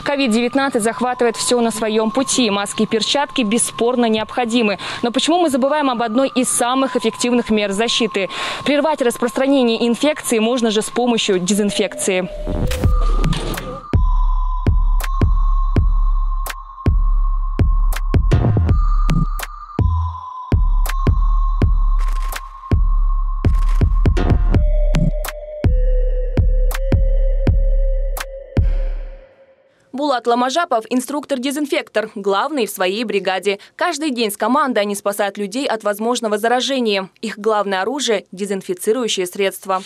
COVID-19 захватывает все на своем пути. Маски и перчатки бесспорно необходимы. Но почему мы забываем об одной из самых эффективных мер защиты? Прервать распространение инфекции можно же с помощью дезинфекции. Булат Ламажапов – инструктор-дезинфектор, главный в своей бригаде. Каждый день с командой они спасают людей от возможного заражения. Их главное оружие – дезинфицирующие средства.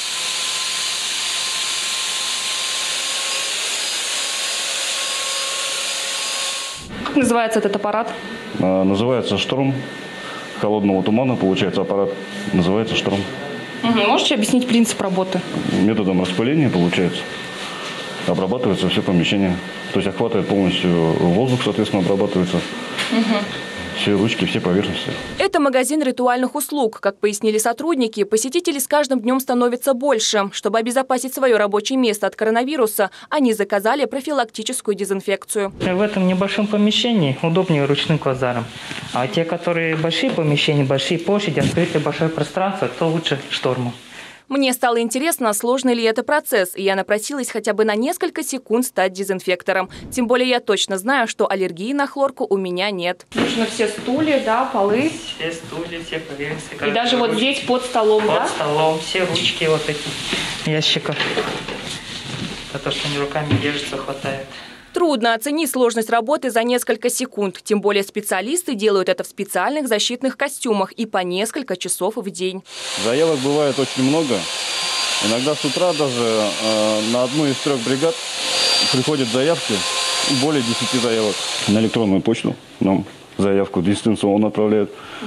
Как называется этот аппарат? Называется «Шторм». Холодного тумана получается аппарат. Называется «Шторм». Можете объяснить принцип работы? Методом распыления получается. Обрабатывается все помещение. То есть охватывает полностью воздух, соответственно, обрабатывается. Все ручки, все поверхности. Это магазин ритуальных услуг. Как пояснили сотрудники, посетителей с каждым днем становится больше. Чтобы обезопасить свое рабочее место от коронавируса, они заказали профилактическую дезинфекцию. В этом небольшом помещении удобнее ручным квазаром. А те, которые большие помещения, большие площади, открытое большое пространство, то лучше штормом. Мне стало интересно, сложный ли это процесс, и я напросилась хотя бы на несколько секунд стать дезинфектором. Тем более я точно знаю, что аллергии на хлорку у меня нет. Нужно все стулья, да, полы. Все стулья, все поверхности. И даже вот здесь под столом, да? Под столом, все ручки вот таких ящиков. То, что они руками держатся, хватает. Трудно оценить сложность работы за несколько секунд. Тем более специалисты делают это в специальных защитных костюмах и по несколько часов в день. Заявок бывает очень много. Иногда с утра даже на одну из 3 бригад приходят заявки, более 10 заявок. На электронную почту нам заявку дистанционно отправляют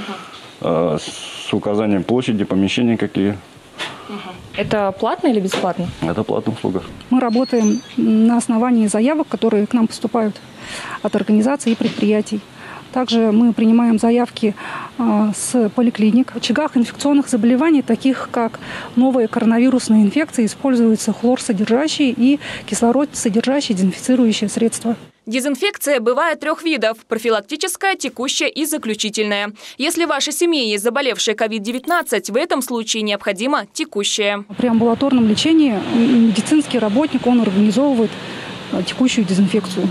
с указанием площади, помещения какие. Это платно или бесплатно? Это платная услуга. Мы работаем на основании заявок, которые к нам поступают от организаций и предприятий. Также мы принимаем заявки с поликлиник. В очагах инфекционных заболеваний, таких как новые коронавирусные инфекции, используются хлорсодержащие и кислород-содержащие дезинфицирующие средства. Дезинфекция бывает 3 видов – профилактическая, текущая и заключительная. Если в вашей семье есть заболевшая COVID-19, в этом случае необходима текущая. При амбулаторном лечении медицинский работник он организовывает текущую дезинфекцию.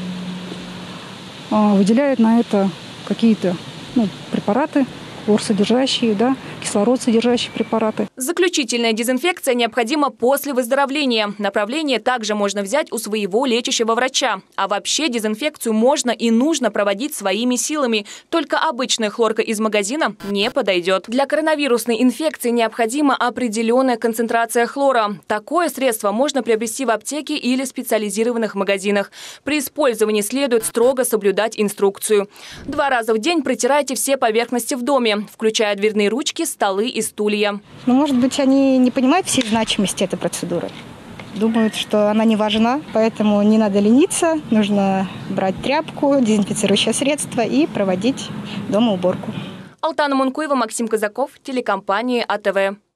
Выделяет на это какие-то препараты, хлорсодержащие, кислород-содержащие препараты. Заключительная дезинфекция необходима после выздоровления. Направление также можно взять у своего лечащего врача. А вообще дезинфекцию можно и нужно проводить своими силами. Только обычная хлорка из магазина не подойдет. Для коронавирусной инфекции необходима определенная концентрация хлора. Такое средство можно приобрести в аптеке или специализированных магазинах. При использовании следует строго соблюдать инструкцию. 2 раза в день протирайте все поверхности в доме, включая дверные ручки, столы и стулья. Может быть, они не понимают всей значимости этой процедуры. Думают, что она не важна, поэтому не надо лениться. Нужно брать тряпку, дезинфицирующее средство и проводить дома уборку. Алтана Мункуева, Максим Казаков, телекомпания АТВ.